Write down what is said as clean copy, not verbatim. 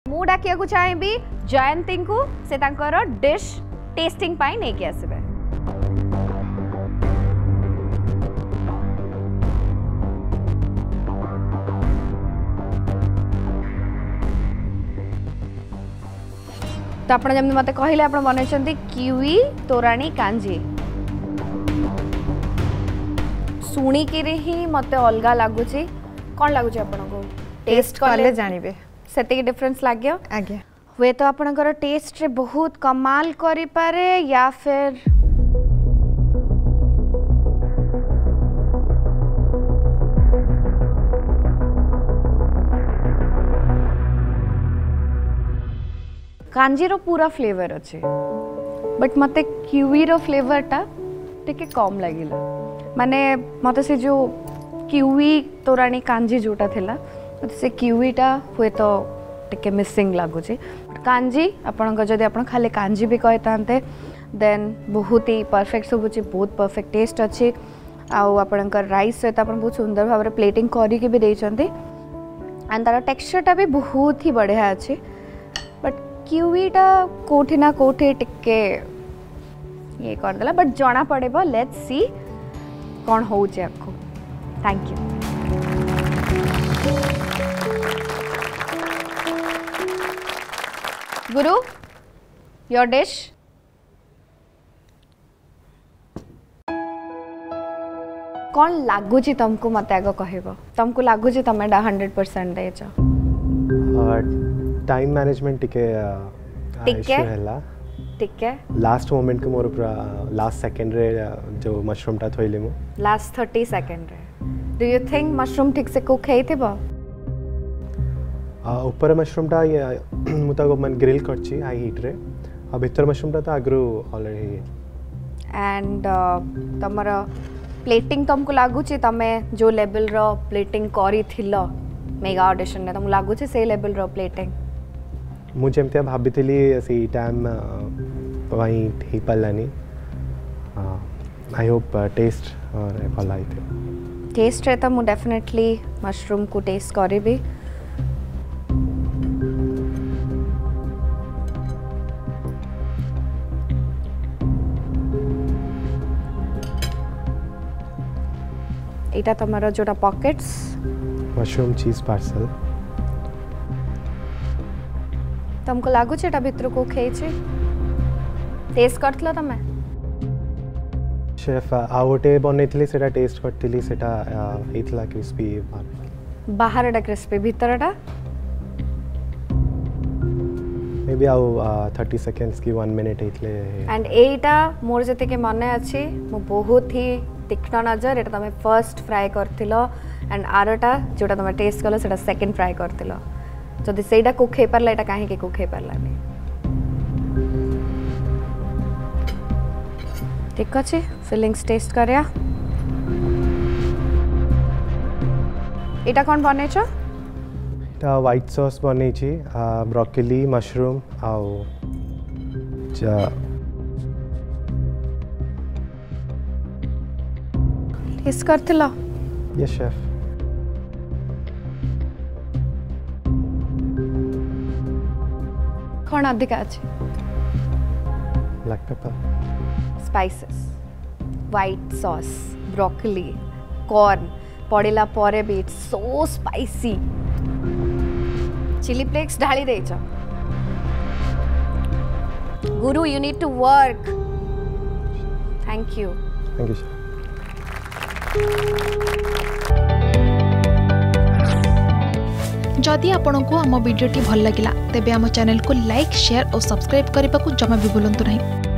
मु डाकिया को चाहिए जयंती को से तांकर डिश टेस्टिंग पाई नहीं के आसबे। तो आप जमी मत कहले आप बनई किवी तोराणी कांजी शुणिकी ही मत अलग लगुच कौन लगुच आपको टेस्ट कले जानवे से डिफरेंस लगे आगे हुए तो आपनकर टेस्ट रे बहुत कमाल करि पारे या फिर कांजी रो पूरा फ्लेवर अच्छे बट मते किवी रो फ्लेवर टा टिके कम लागिला माने मते से जो किवी तोराणी कांजी जोटा थिला मते से किवी टा हुए तो टिके मिसिंग लगुच कांजी आपन जदि आपन खाली कांजी भी कहते देन बहुत ही परफेक्ट सब बहुत परफेक्ट टेस्ट अच्छे आपनकर राइस सहित आप बहुत सुंदर भाव में प्लेटिंग करके भी देते एंड तार टेक्सचर टा भी बहुत ही बढ़िया अच्छे बट किवीटा कोठी ना कोठी टिके ये करदेला बट जना पड़ेबो लेट्स सी कौन हो आपको। Thank you. गुरु योर डिश कौन लगुच तुमको मत आग कह तुमको लगुच तुम 100% देच टाइम मैनेजमेंट टिके इशू हैला टिके लास्ट मोमेंट को मोर पूरा लास्ट सेकंड रे जो मशरूम टा थोइले मु लास्ट 30 सेकंड रे डू यू थिंक मशरूम ठीक से कुक हेइ थिबो ऊपर मशरूम टा मुता को मन ग्रिल करछि हाई हीट रे भीतर मशरूम टा तो आगरो ऑलरेडी एंड तमरा प्लेटिंग तुमको लागुची तमे जो लेवल रो प्लेटिंग करी थिलो मेगा ऑडिशन ने तुमको लागुची से लेवल रो प्लेटिंग मुझे एमते भाबितली से टाइम वही ही पल्लानी आई होप टेस्ट और भला आइते टेस्ट रे तो मु डेफिनेटली मशरूम को टेस्ट करबी एटा तमरो जोटा पॉकेट्स मशरूम चीज पार्सल तुमको लागु छे एटा भितर को खेइछे टेस्ट करथलो तमे शेफ आउटे बनेथली सेटा टेस्ट करथली सेटा हेथला क्रिस्पी बाहरटा क्रिस्पी भितरटा मे बी आउ 30 सेकंड्स की 1 मिनट हेथले एंड एटा मोर जते के माने अछि मो बहुत ही तीक्ष्ण नजर एटा तमे फर्स्ट फ्राई करथिलो एंड आरटा जोटा तमे टेस्ट कलो सेटा सेकंड फ्राई करथिलो जदि सेटा कुक हे परला एटा काहे के कुक हे परलानी ठीक अछि फिलिंग्स टेस्ट करया एटा कोन बने छ एटा व्हाइट सॉस बने छी ब्रोकोली मशरूम आउ टेस्ट करथिलो यस शेफ कौन अधिक अच्छे black pepper spices white sauce broccoli corn पड़ेला परे भी it's so spicy chili flakes ढाली देछ गुरु you need to work thank you sir जदि आपंक आम भिडी भल लगा तेब आम चैनल को लाइक शेयर और सब्सक्राइब करने को जमा भी भूलु नहीं।